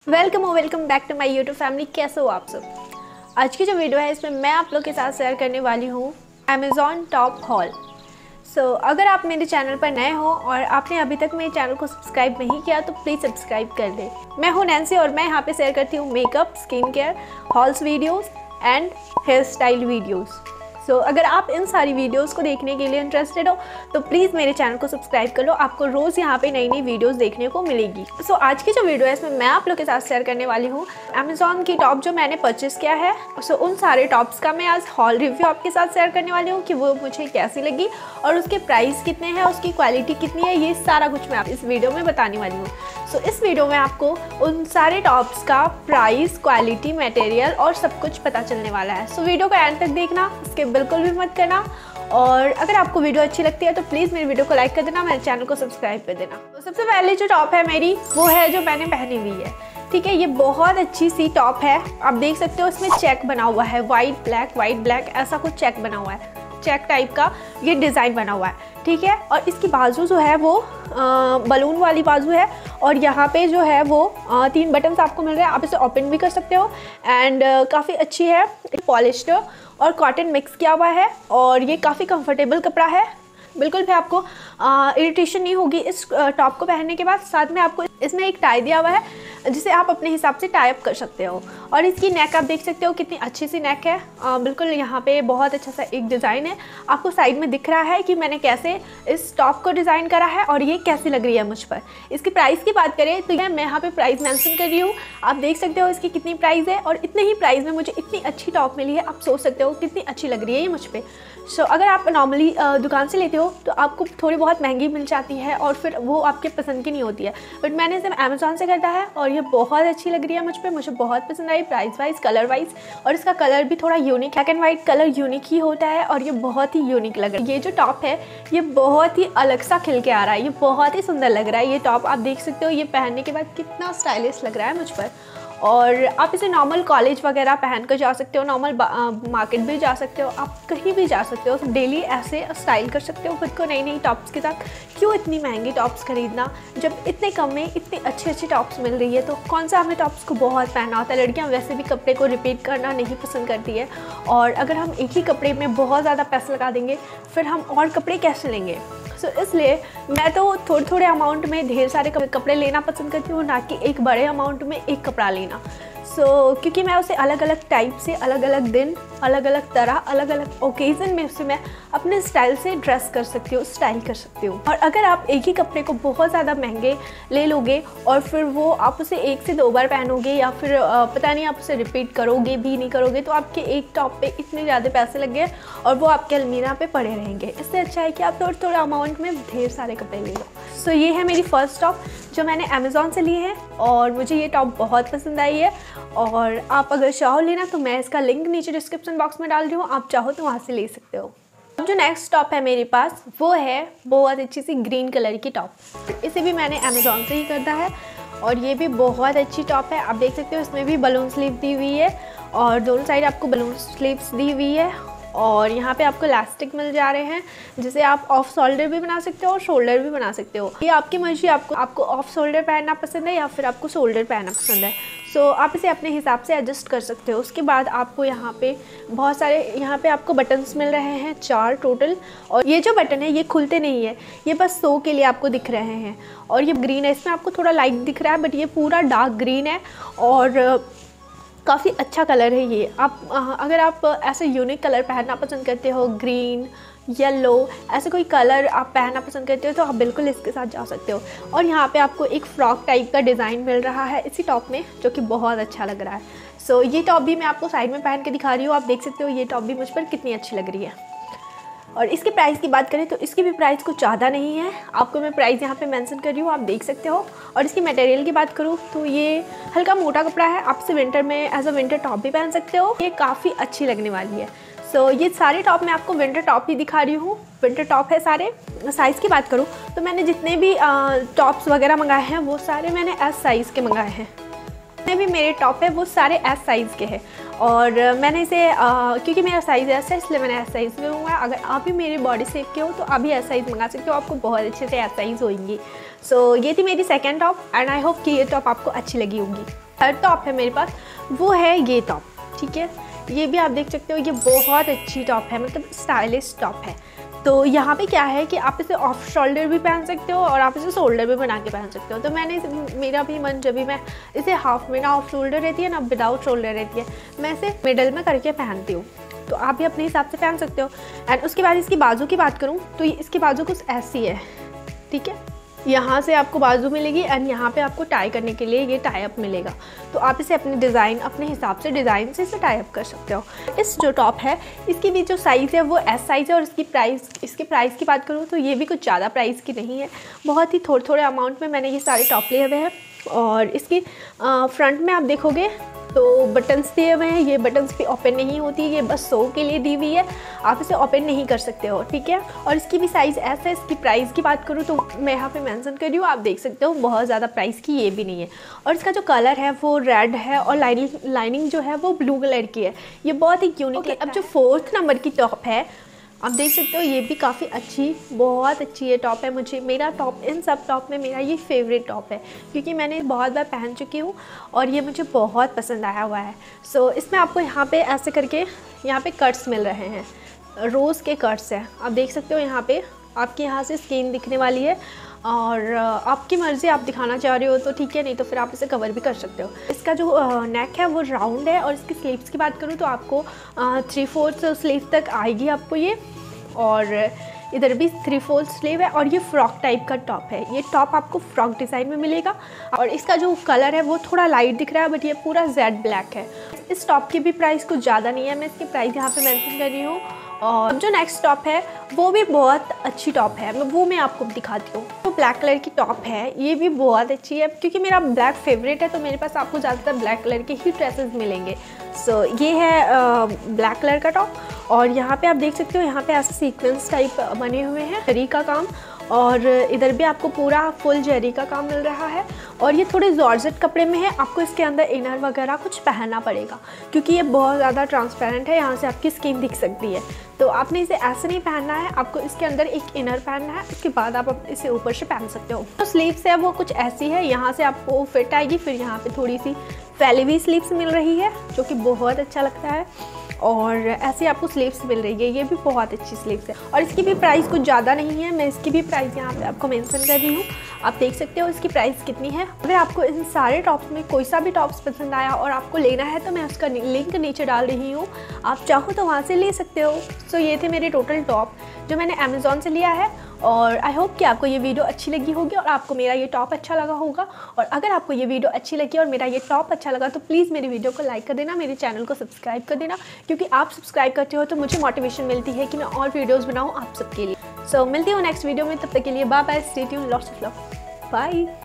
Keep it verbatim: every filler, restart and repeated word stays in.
Welcome और welcome back to my YouTube family. कैसे हो आप सब। आज की जो वीडियो है इसमें मैं आप लोग के साथ शेयर करने वाली हूँ अमेज़ॉन टॉप हॉल। सो अगर आप मेरे चैनल पर नए हो और आपने अभी तक मेरे चैनल को सब्सक्राइब नहीं किया तो प्लीज़ सब्सक्राइब कर दें। मैं हूँ नैन्सी और मैं यहाँ पे शेयर करती हूँ makeup, skin care, hauls videos and hair style videos. So so, अगर आप इन सारी वीडियोस को देखने के लिए इंटरेस्टेड हो तो प्लीज़ मेरे चैनल को सब्सक्राइब कर लो। आपको रोज़ यहाँ पे नई नई वीडियोस देखने को मिलेगी। सो so, आज की जो वीडियो है इसमें मैं आप लोग के साथ शेयर करने वाली हूँ अमेज़ॉन की टॉप जो मैंने परचेस किया है। सो so, उन सारे टॉप्स का मैं आज हॉल रिव्यू आपके साथ शेयर करने वाली हूँ कि वो मुझे कैसी लगी और उसके प्राइस कितने हैं, उसकी क्वालिटी कितनी है, ये सारा कुछ मैं आप इस वीडियो में बताने वाली हूँ। सो so, इस वीडियो में आपको उन सारे टॉप्स का प्राइस, क्वालिटी, मटेरियल और सब कुछ पता चलने वाला है। सो so, वीडियो को एंड तक देखना, इसके बिल्कुल भी मत करना। और अगर आपको वीडियो अच्छी लगती है तो प्लीज़ मेरी वीडियो को लाइक कर देना, मेरे चैनल को सब्सक्राइब कर देना। तो सबसे पहले जो टॉप है मेरी वो है जो मैंने पहनी हुई है। ठीक है, ये बहुत अच्छी सी टॉप है। आप देख सकते हो इसमें चेक बना हुआ है, वाइट ब्लैक वाइट ब्लैक ऐसा कुछ चेक बना हुआ है, चेक टाइप का ये डिज़ाइन बना हुआ है। ठीक है, और इसकी बाजू जो है वो बलून वाली बाजू है और यहाँ पे जो है वो आ, तीन बटन्स आपको मिल रहे हैं। आप इसे ओपन भी कर सकते हो एंड काफ़ी अच्छी है, पॉलिश्ड और कॉटन मिक्स किया हुआ है और ये काफ़ी कंफर्टेबल कपड़ा है। बिल्कुल भी आपको इरिटेशन नहीं होगी इस टॉप को पहनने के बाद। साथ में आपको इसमें एक टाई दिया हुआ है जिसे आप अपने हिसाब से टाई अप कर सकते हो। और इसकी नेक आप देख सकते हो कितनी अच्छी सी नेक है। आ, बिल्कुल यहाँ पे बहुत अच्छा सा एक डिज़ाइन है। आपको साइड में दिख रहा है कि मैंने कैसे इस टॉप को डिज़ाइन करा है और ये कैसी लग रही है मुझ पर। इसकी प्राइस की बात करें तो ये मैं यहाँ पे प्राइस मेंशन कर रही हूँ। आप देख सकते हो इसकी कितनी प्राइस है और इतने ही प्राइस में मुझे इतनी अच्छी टॉप मिली है। आप सोच सकते हो कितनी अच्छी लग रही है ये मुझ पर। सो so, अगर आप नॉर्मली दुकान से लेते हो तो आपको थोड़ी बहुत महंगी मिल जाती है और फिर वो आपके पसंद की नहीं होती है, बट मैंने इसे अमेज़ॉन से खरीदा है और ये बहुत अच्छी लग रही है मुझ पे। मुझे बहुत पसंद आई प्राइस वाइज, कलर वाइज, और इसका कलर भी थोड़ा unique, black and white colour unique ही होता है और ये बहुत ही यूनिक लग रहा है। ये जो टॉप है ये बहुत ही अलग सा खिल के आ रहा है, ये बहुत ही सुंदर लग रहा है। ये टॉप आप देख सकते हो ये पहनने के बाद कितना स्टाइलिश लग रहा है मुझ पर। और आप इसे नॉर्मल कॉलेज वगैरह पहन कर जा सकते हो, नॉर्मल मार्केट भी जा सकते हो, आप कहीं भी जा सकते हो, डेली ऐसे स्टाइल कर सकते हो खुद को नई नई टॉप्स के साथ। क्यों इतनी महंगी टॉप्स खरीदना जब इतने कम में इतनी अच्छी अच्छी टॉप्स मिल रही है। तो कौन सा हमें टॉप्स को बहुत पहनना होता है। लड़कियां वैसे भी कपड़े को रिपीट करना नहीं पसंद करती है और अगर हम एक ही कपड़े में बहुत ज़्यादा पैसे लगा देंगे फिर हम और कपड़े कैसे लेंगे। सो so, इसलिए मैं तो थोड़े थोड़े अमाउंट में ढेर सारे कपड़े लेना पसंद करती हूँ, ना कि एक बड़े अमाउंट में एक कपड़ा लेना। सो so, क्योंकि मैं उसे अलग अलग टाइप से, अलग अलग दिन, अलग अलग तरह, अलग अलग ओकेज़न में उसे मैं अपने स्टाइल से ड्रेस कर सकती हूँ, स्टाइल कर सकती हूँ। और अगर आप एक ही कपड़े को बहुत ज़्यादा महंगे ले लोगे और फिर वो आप उसे एक से दो बार पहनोगे या फिर पता नहीं आप उसे रिपीट करोगे भी नहीं करोगे तो आपके एक टॉप पे इतने ज़्यादा पैसे लग गए और वो आपके अलमीरा पे पड़े रहेंगे। इससे अच्छा है कि आप थोड़े थोड़े अमाउंट में ढेर सारे कपड़े ले लो। सो so, ये है मेरी फ़र्स्ट टॉप जो मैंने अमेज़ॉन से ली है और मुझे ये टॉप बहुत पसंद आई है। और आप अगर चाहो लेना तो मैं इसका लिंक नीचे डिस्क्रिप्शन बॉक्स में डाल रही हूँ, आप चाहो तो वहाँ से ले सकते हो। अब जो नेक्स्ट टॉप है मेरे पास वो है बहुत अच्छी सी ग्रीन कलर की टॉप। इसे भी मैंने अमेज़ॉन से ही खरीदा है और ये भी बहुत अच्छी टॉप है। आप देख सकते हो इसमें भी बलून स्लीव दी हुई है और दोनों साइड आपको बलून स्लीव्स दी हुई है और यहाँ पे आपको इलास्टिक मिल जा रहे हैं जिसे आप ऑफ शोल्डर भी बना सकते हो और शोल्डर भी बना सकते हो। ये आपकी मर्जी, आपको आपको ऑफ शोल्डर पहनना पसंद है या फिर आपको शोल्डर पहनना पसंद है। सो so, आप इसे अपने हिसाब से एडजस्ट कर सकते हो। उसके बाद आपको यहाँ पे बहुत सारे यहाँ पे आपको बटन्स मिल रहे हैं, चार टोटल। और ये जो बटन है ये खुलते नहीं है, ये बस शो के लिए आपको दिख रहे हैं। और ये ग्रीन है, इसमें आपको थोड़ा लाइट दिख रहा है बट ये पूरा डार्क ग्रीन है और काफ़ी अच्छा कलर है ये। आप अगर आप ऐसे यूनिक कलर पहनना पसंद करते हो, ग्रीन, येलो, ऐसे कोई कलर आप पहनना पसंद करते हो तो आप बिल्कुल इसके साथ जा सकते हो। और यहाँ पे आपको एक फ्रॉक टाइप का डिज़ाइन मिल रहा है इसी टॉप में जो कि बहुत अच्छा लग रहा है। सो so, ये टॉप भी मैं आपको साइड में पहन के दिखा रही हूँ। आप देख सकते हो ये टॉप भी मुझ पर कितनी अच्छी लग रही है। और इसके प्राइस की बात करें तो इसकी भी प्राइस कुछ ज़्यादा नहीं है, आपको मैं प्राइस यहाँ पे मेंशन कर रही हूँ, आप देख सकते हो। और इसकी मटेरियल की बात करूँ तो ये हल्का मोटा कपड़ा है, आप इसे विंटर में एज अ विंटर टॉप भी पहन सकते हो। ये काफ़ी अच्छी लगने वाली है। सो so, ये सारे टॉप मैं आपको विंटर टॉप ही दिखा रही हूँ, विंटर टॉप है सारे। साइज़ की बात करूँ तो मैंने जितने भी टॉप्स वगैरह मंगाए हैं वो सारे मैंने एस साइज़ के मंगाए हैं। जितने भी मेरे टॉप है वो सारे एस साइज़ के हैं और मैंने इसे आ, क्योंकि मेरा साइज़ ऐसा है इसलिए मैंने एस साइज़ में मंगाया। अगर आप भी मेरे बॉडी शेप के हो तो आप भी एस साइज़ मंगा सकते हो, आपको बहुत अच्छे से एस साइज़ होंगी। सो so, ये थी मेरी second top and I hope कि ये टॉप आपको अच्छी लगी होगी। थर्ड टॉप है मेरे पास, वो है ये टॉप। ठीक है, ये भी आप देख सकते हो, ये बहुत अच्छी टॉप है, मतलब स्टाइलिश टॉप है। तो यहाँ पे क्या है कि आप इसे ऑफ शोल्डर भी पहन सकते हो और आप इसे शोल्डर भी बना के पहन सकते हो। तो मैंने इसे, मेरा भी मन जब भी मैं इसे हाफ में ना ऑफ शोल्डर रहती है ना विदाउट शोल्डर रहती है, मैं इसे मिडल में करके पहनती हूँ। तो आप भी अपने हिसाब से पहन सकते हो। एंड उसके बाद इसकी बाजू की बात करूँ तो इसकी बाजू कुछ ऐसी है। ठीक है, यहाँ से आपको बाजू मिलेगी एंड यहाँ पे आपको टाई करने के लिए ये टाई अप मिलेगा। तो आप इसे अपने डिज़ाइन अपने हिसाब से डिज़ाइन से इसे टाई अप कर सकते हो। इस जो टॉप है इसकी भी जो साइज़ है वो एस साइज़ है और इसकी प्राइस इसके प्राइस की बात करूँ तो ये भी कुछ ज़्यादा प्राइस की नहीं है, बहुत ही थोड़े थोड़े अमाउंट में मैंने ये सारे टॉप लिए हुए हैं। और इसकी फ्रंट में आप देखोगे तो बटन्स दिए हुए हैं, ये बटन्स भी ओपन नहीं होती, ये बस शो के लिए दी हुई है, आप इसे ओपन नहीं कर सकते हो। ठीक है, और इसकी भी साइज़ ऐसा है। इसकी प्राइस की बात करूँ तो मैं यहाँ पे मेंशन कर रही हूँ, आप देख सकते हो, बहुत ज़्यादा प्राइस की ये भी नहीं है। और इसका जो कलर है वो रेड है और लाइनिंग लाइनिंग जो है वो ब्लू कलर की है, ये बहुत ही यूनिक है। अब जो फोर्थ नंबर की टॉप है आप देख सकते हो, ये भी काफ़ी अच्छी, बहुत अच्छी ये टॉप है। मुझे मेरा टॉप इन सब टॉप में मेरा ये फेवरेट टॉप है क्योंकि मैंने बहुत बार पहन चुकी हूँ और ये मुझे बहुत पसंद आया हुआ है। सो so, इसमें आपको यहाँ पे ऐसे करके यहाँ पे कट्स मिल रहे हैं, रोज़ के कट्स हैं, आप देख सकते हो। यहाँ पे आपके यहाँ से स्किन दिखने वाली है और आपकी मर्ज़ी, आप दिखाना चाह रहे हो तो ठीक है, नहीं तो फिर आप इसे कवर भी कर सकते हो। इसका जो नेक है वो राउंड है और इसकी स्लीव्स की बात करूँ तो आपको थ्री फोर्थ स्लीव तक आएगी आपको ये, और इधर भी थ्री फोर्थ स्लीव है। और ये फ्रॉक टाइप का टॉप है, ये टॉप आपको फ्रॉक डिज़ाइन में मिलेगा। और इसका जो कलर है वो थोड़ा लाइट दिख रहा है बट ये पूरा जेड ब्लैक है। इस टॉप की भी प्राइस कुछ ज़्यादा नहीं है, मैं इसकी प्राइस यहाँ पे मेंशन कर रही हूँ। और जो नेक्स्ट टॉप है वो भी बहुत अच्छी टॉप है, वो मैं आपको दिखाती हूँ। तो ब्लैक कलर की टॉप है, ये भी बहुत अच्छी है क्योंकि मेरा ब्लैक फेवरेट है, तो मेरे पास आपको ज़्यादातर ब्लैक कलर के ही ड्रेसेस मिलेंगे। सो so, ये है ब्लैक कलर का टॉप और यहाँ पे आप देख सकते हो, यहाँ पे ऐसे सीक्वेंस टाइप बने हुए हैं, जरी का काम, और इधर भी आपको पूरा फुल जरी का काम मिल रहा है। और ये थोड़े जॉर्जेट कपड़े में है, आपको इसके अंदर इनर वगैरह कुछ पहनना पड़ेगा क्योंकि ये बहुत ज़्यादा ट्रांसपेरेंट है, यहाँ से आपकी स्किन दिख सकती है। तो आपने इसे ऐसे नहीं पहनना है, आपको इसके अंदर एक इनर पहनना है, उसके बाद आप इसे ऊपर से पहन सकते हो। तो स्लीव्स है वो कुछ ऐसी है, यहाँ से आपको फिट आएगी, फिर यहाँ पे थोड़ी सी फैली हुई स्लीव्स मिल रही है जो कि बहुत अच्छा लगता है, और ऐसे आपको स्लीव्स मिल रही है, ये भी बहुत अच्छी स्लीव्स है। और इसकी भी प्राइस कुछ ज़्यादा नहीं है, मैं इसकी भी प्राइस यहाँ पे आपको मेंशन कर रही हूँ, आप देख सकते हो इसकी प्राइस कितनी है। अगर आपको इन सारे टॉप्स में कोई सा भी टॉप्स पसंद आया और आपको लेना है तो मैं उसका लिंक नीचे डाल रही हूँ, आप चाहो तो वहाँ से ले सकते हो। सो ये थे मेरे टोटल टॉप जो मैंने अमेज़ॉन से लिया है, और आई होप कि आपको ये वीडियो अच्छी लगी होगी और आपको मेरा ये टॉप अच्छा लगा होगा। और अगर आपको ये वीडियो अच्छी लगी और मेरा ये टॉप अच्छा लगा तो प्लीज़ मेरी वीडियो को लाइक कर देना, मेरे चैनल को सब्सक्राइब कर देना, क्योंकि आप सब्सक्राइब करते हो तो मुझे मोटिवेशन मिलती है कि मैं और वीडियोज़ बनाऊँ आप सबके लिए। सो so, मिलती हूँ नेक्स्ट वीडियो में, तब तक के लिए bye bye, stay tuned, lots of love, bye.